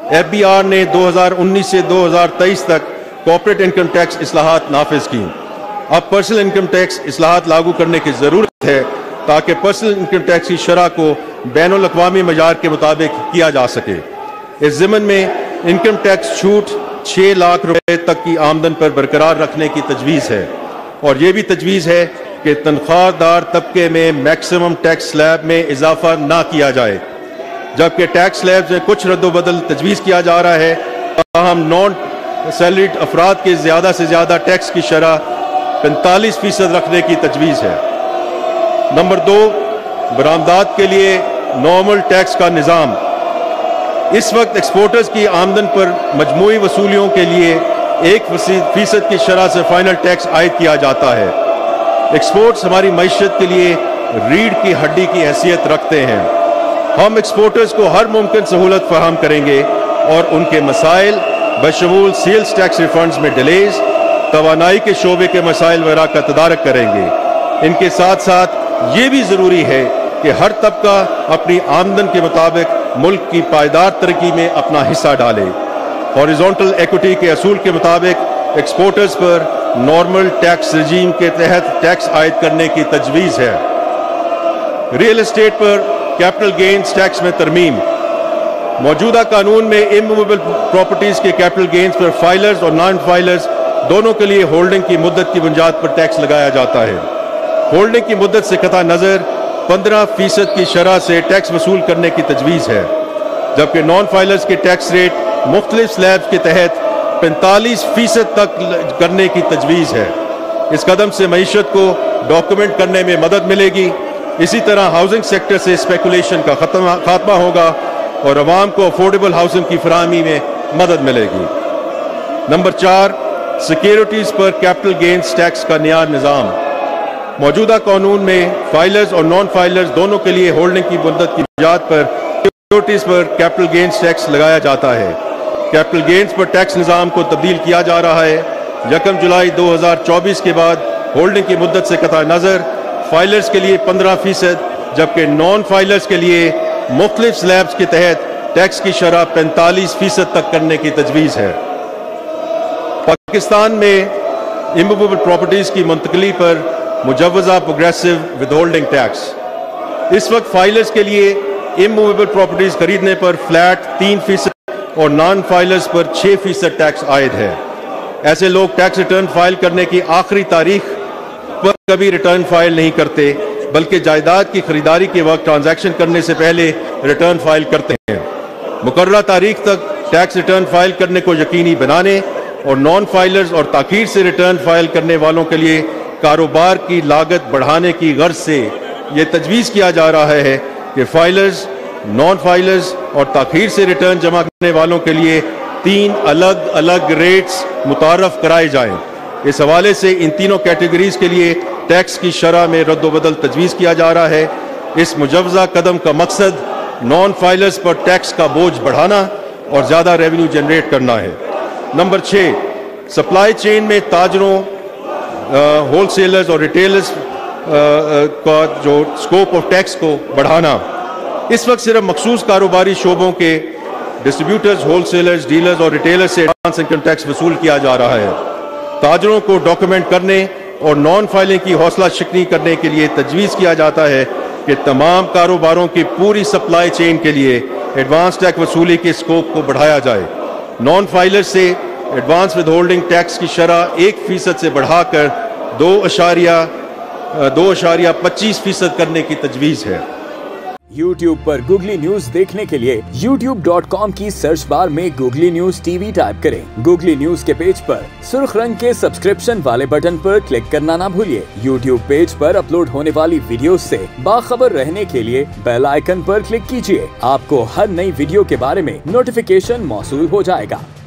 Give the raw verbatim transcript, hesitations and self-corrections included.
F B are ने दो हज़ार उन्नीस से दो हज़ार तेईस तक कॉर्पोरेट इनकम टैक्स इस्लाहात नाफिज की। अब पर्सनल इनकम टैक्स इस्लाहात लागू करने की ज़रूरत है ताकि पर्सनल इनकम टैक्स की शरह को बैनुल अक़वामी मयार के मुताबिक किया जा सके। इस ज़िमन में इनकम टैक्स छूट छः लाख रुपए तक की आमदन पर बरकरार रखने की तजवीज़ है और ये भी तजवीज़ है कि तनख्वाहदार तबके में मैक्सिमम टैक्स स्लैब में इजाफा ना किया जाए, जबकि टैक्स स्लैब में कुछ रद्दोबदल तजवीज़ किया जा रहा है। ताहम नॉन सैलरीड अफराद के ज़्यादा से ज़्यादा टैक्स की शरह पैंतालीस फीसद रखने की तजवीज़ है। नंबर दो, बरामदात के लिए नॉर्मल टैक्स का निज़ाम। इस वक्त एक्सपोर्टर्स की आमदन पर मजमूई वसूलियों के लिए एक फीसद की शरह से फाइनल टैक्स आयद किया जाता है। एक्सपोर्ट्स हमारी मईशत के लिए रीढ़ की हड्डी की हैसियत रखते हैं। हम एक्सपोर्टर्स को हर मुमकिन सहूलत फराहम करेंगे और उनके मसाइल बशमूल सेल्स टैक्स रिफंड्स में डिलेज, तवानाई के शोबे के मसाइल वगैरह का तदारक करेंगे। इनके साथ साथ ये भी ज़रूरी है कि हर तबका अपनी आमदन के मुताबिक मुल्क की पायदार तरक्की में अपना हिस्सा डाले। हॉरिजॉन्टल इक्विटी के असूल के मुताबिक एक्सपोर्टर्स पर नॉर्मल टैक्स रजीम के तहत टैक्स आयद करने की तजवीज़ है। रियल एस्टेट पर कैपिटल गेन्स टैक्स में तरमीम। मौजूदा कानून में इमूवेबल प्रॉपर्टीज़ के कैपिटल गेन्स पर फाइलर्स और नॉन फाइलर्स दोनों के लिए होल्डिंग की मुद्दत की बुनियाद पर टैक्स लगाया जाता है। होल्डिंग की मुद्दत से कता नज़र पंद्रह फीसद की शरह से टैक्स वसूल करने की तजवीज़ है, जबकि नॉन फाइलर्स के टैक्स रेट मुख्तलिफ स्लैब्स के तहत पैंतालीस फीसद तक करने की तजवीज़ है। इस कदम से मईशत को डॉक्यूमेंट करने में मदद मिलेगी। इसी तरह हाउसिंग सेक्टर से स्पेकुलेशन का खात्मा होगा और अवाम को अफोर्डेबल हाउसिंग की फराहमी में मदद मिलेगी। नंबर चार, सिक्योरिटीज़ पर कैपिटल गेन्स टैक्स का नया निज़ाम। मौजूदा कानून में फाइलर्स और नॉन फाइलर्स दोनों के लिए होल्डिंग की मुद्दत की बुनियाद पर सिक्योरिटीज़ पर कैपिटल गेन्स टैक्स लगाया जाता है। कैपिटल गेन्स पर टैक्स निज़ाम को तब्दील किया जा रहा है। यकम जुलाई दो हज़ार चौबीस के बाद होल्डिंग की मुद्दत से कता नज़र फाइलर्स के लिए पंद्रह फीसद, जबकि नॉन फाइलर्स के लिए मुख्तलिफ स्लैब्स के तहत टैक्स की शरह पैंतालीस फीसद तक करने की तजवीज़ है। पाकिस्तान में इमूवेबल प्रॉपर्टीज़ की मुंतकली पर मुजव्वज़ा प्रोग्रेसिव विदहोल्डिंग टैक्स। इस वक्त फाइलर्स के लिए इमूवेबल प्रॉपर्टीज़ खरीदने पर फ्लैट तीन फीसद और नॉन फाइलर्स पर छः फीसद टैक्स आयद है। ऐसे लोग टैक्स रिटर्न फाइल करने की आखिरी तारीख पर कभी रिटर्न फाइल नहीं करते, बल्कि जायदाद की खरीदारी के वक्त ट्रांजैक्शन करने से पहले रिटर्न फाइल करते हैं। मुकर्ररा तारीख तक टैक्स रिटर्न फाइल करने को यकीनी बनाने और नॉन फाइलर्स और ताखीर से रिटर्न फाइल करने वालों के लिए कारोबार की लागत बढ़ाने की गर्ज से ये तजवीज़ किया जा रहा है कि फाइलर्स, नॉन फाइलर्स और ताखीर से रिटर्न जमा करने वालों के लिए तीन अलग अलग रेट्स मुतारफ कराए जाएं। इस हवाले से इन तीनों कैटेगरीज के लिए टैक्स की शरह में रद्दोबदल तजवीज़ किया जा रहा है। इस मुजव्वज़ा कदम का मकसद नॉन फाइलर्स पर टैक्स का बोझ बढ़ाना और ज़्यादा रेवेन्यू जनरेट करना है। नंबर छः, सप्लाई चेन में ताजरों, होल सेलर्स और रिटेलर्स का जो स्कोप ऑफ टैक्स को बढ़ाना। इस वक्त सिर्फ मखसूस कारोबारी शोबों के डिस्ट्रीब्यूटर्स, होल सेलर्स, डीलर्स और रिटेलर्स से एडवांस इनकम टैक्स वसूल किया जा रहा है। ताजरों को डॉक्यूमेंट करने और नॉन फाइलिंग की हौसला शिकनी करने के लिए तजवीज़ किया जाता है कि तमाम कारोबारों की पूरी सप्लाई चेन के लिए एडवांस टैक्स वसूली के स्कोप को बढ़ाया जाए। नॉन फाइलर से एडवांस विदहोल्डिंग टैक्स की शरह एक फीसद से बढ़ाकर दो अशारिया दो अशारिया पच्चीस फीसद करने की तजवीज़ है। YouTube पर गूगली न्यूज देखने के लिए यूट्यूब डॉट कॉम की सर्च बार में गूगली न्यूज टीवी टाइप करें। गूगली न्यूज के पेज पर सुर्ख रंग के सब्सक्रिप्शन वाले बटन पर क्लिक करना ना भूलिए। YouTube पेज पर अपलोड होने वाली वीडियोस से बाखबर रहने के लिए बेल आइकन पर क्लिक कीजिए। आपको हर नई वीडियो के बारे में नोटिफिकेशन मौसूल हो जाएगा।